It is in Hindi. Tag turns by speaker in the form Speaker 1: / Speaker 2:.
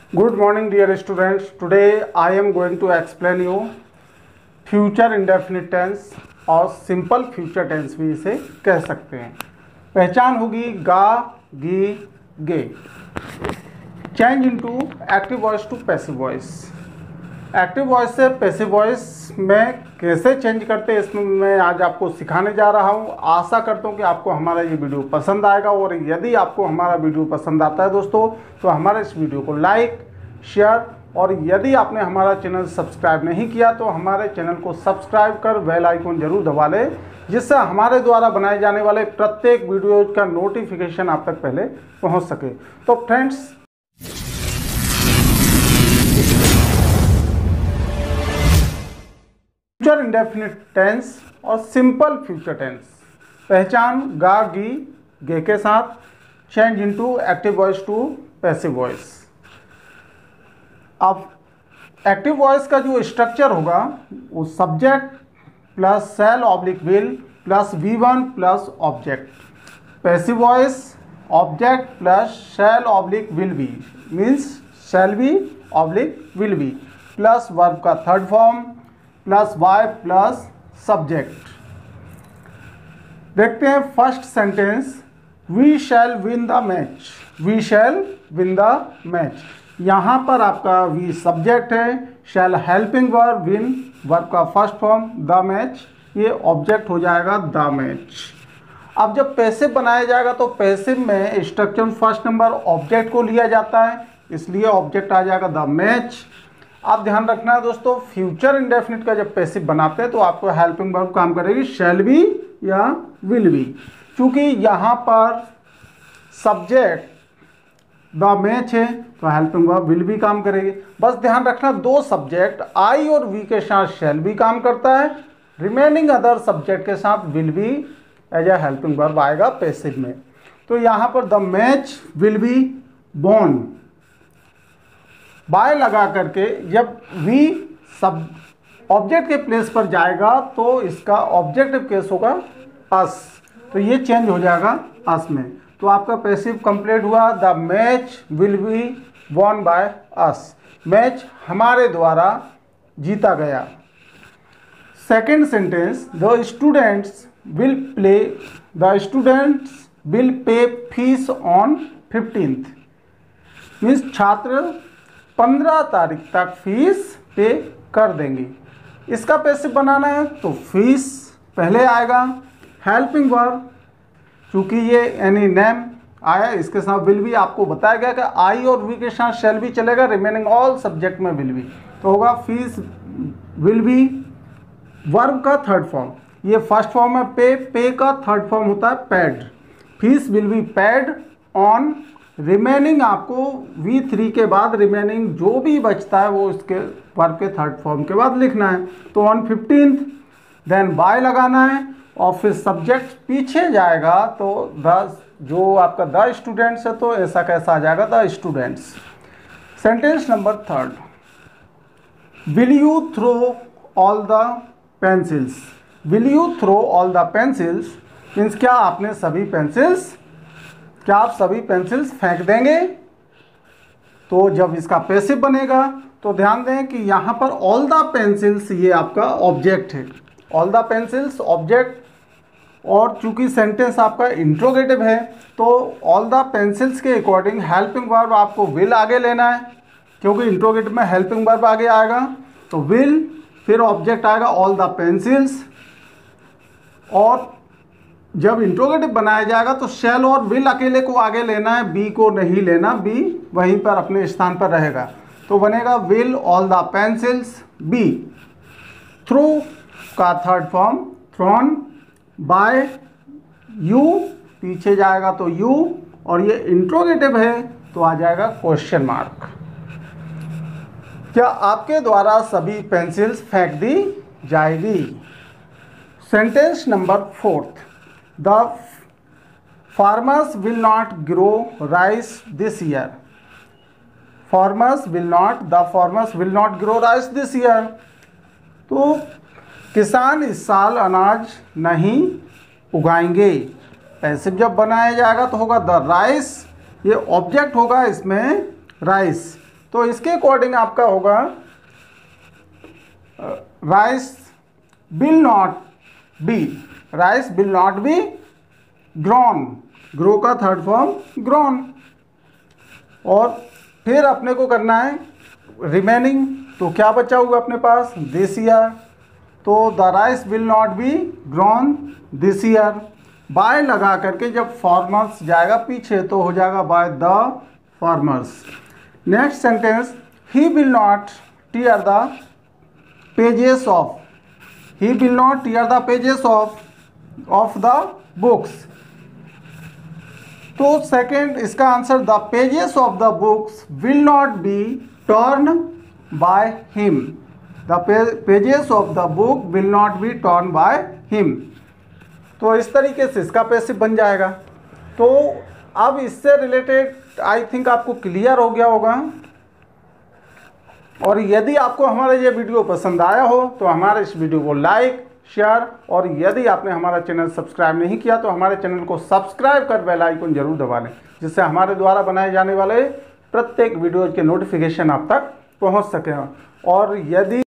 Speaker 1: Good morning dear students. Today I am going to explain you future indefinite tense और simple future tense भी इसे कह सकते हैं। पहचान होगी गा, गी, गे। Change into active voice to passive voice. Active voice से पैसिव वॉइस में कैसे चेंज करते हैं इसमें मैं आज आपको सिखाने जा रहा हूं। आशा करता हूं कि आपको हमारा ये वीडियो पसंद आएगा और यदि आपको हमारा वीडियो पसंद आता है दोस्तों तो हमारे इस वीडियो को लाइक, शेयर और यदि आपने हमारा चैनल सब्सक्राइब नहीं किया तो हमारे चैनल को सब्सक्राइब कर बेल आइकन जरूर दबा लें, जिससे हमारे द्वारा बनाए जाने वाले प्रत्येक वीडियो का नोटिफिकेशन आप तक पहले पहुंच सके। तो फ्रेंड्स, फ्यूचर इंडेफिनिट टेंस और सिंपल फ्यूचर टेंस। पहचान गा, गी, गे के साथ। Change into active voice to passive voice. अब एक्टिव वॉइस का जो स्ट्रक्चर होगा वो subject plus shall oblique will plus V1 plus object. Passive voice object plus shall oblique will be means shall be oblique will be plus verb का third form plus by plus subject. देखते हैं first sentence, we shall win the match. We shall win the match. यहाँ पर आपका वी सब्जेक्ट है, shall helping verb, win verb का फर्स्ट फॉर्म, द मैच ये ऑब्जेक्ट हो जाएगा द मैच। अब जब पैसिव बनाया जाएगा तो पैसिव में स्ट्रक्चर फर्स्ट नंबर ऑब्जेक्ट को लिया जाता है, इसलिए ऑब्जेक्ट आ जाएगा द मैच। आप ध्यान रखना है दोस्तों, फ्यूचर इंडेफिनिट का जब पैसिव बनाते हैं तो आपको हेल्पिंग वर्ब काम करेगी शैल बी या विल बी। क्योंकि यहाँ पर सब्जेक्ट द मैच है तो हेल्पिंग वर्ब विल बी काम करेगी। बस ध्यान रखना दो सब्जेक्ट आई और वी के साथ शैल बी काम करता है, रिमेनिंग अदर सब्जेक्ट के साथ will be as a helping verb आएगा पैसिव में। तो यहाँ पर the match will be born. By लगा करके जब वी सब ऑब्जेक्ट के प्लेस पर जाएगा तो इसका ऑब्जेक्टिव केस होगा अस, तो ये चेंज हो जाएगा अस में। तो आपका पैसिव कंप्लीट हुआ, the match will be won by us. Match हमारे द्वारा जीता गया। Second sentence, the students will pay fees on 15th means छात्र 15 तारीख तक फीस पे कर देंगे। इसका पैसिव बनाना है तो फीस पहले आएगा, हेल्पिंग वर्ब चूँकि ये एनी नेम आया इसके साथ विल बी। आपको बताया गया कि आई और वी के साथ शैल बी चलेगा, रिमेनिंग ऑल सब्जेक्ट में विल बी, तो होगा फीस विल बी। वर्ब का थर्ड फॉर्म, ये फर्स्ट फॉर्म है पे, पे का थर्ड फॉर्म होता है paid. Fees will be paid on, remaining आपको V3 के बाद रिमेनिंग जो भी बचता है वो इसके वर्ब के थर्ड फॉर्म के बाद लिखना है। तो ऑन 15th देन बाय लगाना है और फिर सब्जेक्ट पीछे जाएगा तो द जो आपका द स्टूडेंट्स है तो ऐसा कैसा आ जाएगा the students. Sentence number third, will you throw all the pencils. Will you throw all the pencils means क्या आपने सभी पेंसिल्स, क्या आप सभी पेंसिल्स फेंक देंगे। तो जब इसका पैसिव बनेगा तो ध्यान दें कि यहाँ पर ऑल द पेंसिल्स ये आपका ऑब्जेक्ट है, ऑल द पेंसिल्स ऑब्जेक्ट। और चूंकि सेंटेंस आपका इंट्रोगेटिव है तो ऑल द पेंसिल्स के अकॉर्डिंग हेल्पिंग वर्ब आपको विल आगे लेना है, क्योंकि इंट्रोगेटिव में हेल्पिंग वर्ब आगे आएगा तो विल, फिर ऑब्जेक्ट आएगा ऑल द पेंसिल्स। और जब इंट्रोगेटिव बनाया जाएगा तो शैल और विल अकेले को आगे लेना है, बी को नहीं लेना, बी वहीं पर अपने स्थान पर रहेगा। तो बनेगा will all the pencils be. Through का third form thrown, by you पीछे जाएगा तो यू, और ये इंट्रोगेटिव है तो आ जाएगा क्वेश्चन मार्क। क्या आपके द्वारा सभी पेंसिल्स फेंक दी जाएगी। Sentence number fourth, the farmers will not grow rice this year. The farmers will not grow rice this year. तो किसान इस साल अनाज नहीं उगाएंगे। पैसिव जब बनाया जाएगा तो होगा द राइस, ये ऑब्जेक्ट होगा इसमें राइस, तो इसके अकॉर्डिंग आपका होगा rice will not be, rice will not be grown, grow का थर्ड फॉर्म ग्रोन। और फिर अपने को करना है रिमेनिंग, तो क्या बचा हुआ अपने पास दिस ईयर, तो the rice will not be grown this year. By लगा करके जब फार्मर्स जाएगा पीछे तो हो जाएगा by the farmers. Next sentence, he will not tear the pages of, he will not tear the pages of the books। तो सेकेंड इसका answer the pages of the books will not be turn by him, the pages of the book will not be turn by him. तो इस तरीके से इसका पैसिव बन जाएगा। तो अब इससे रिलेटेड आई थिंक आपको क्लियर हो गया होगा। और यदि आपको हमारा ये वीडियो पसंद आया हो तो हमारे इस वीडियो को लाइक शेयर, और यदि आपने हमारा चैनल सब्सक्राइब नहीं किया तो हमारे चैनल को सब्सक्राइब कर बेल आइकन जरूर दबा लें, जिससे हमारे द्वारा बनाए जाने वाले प्रत्येक वीडियो के नोटिफिकेशन आप तक पहुंच सके। और यदि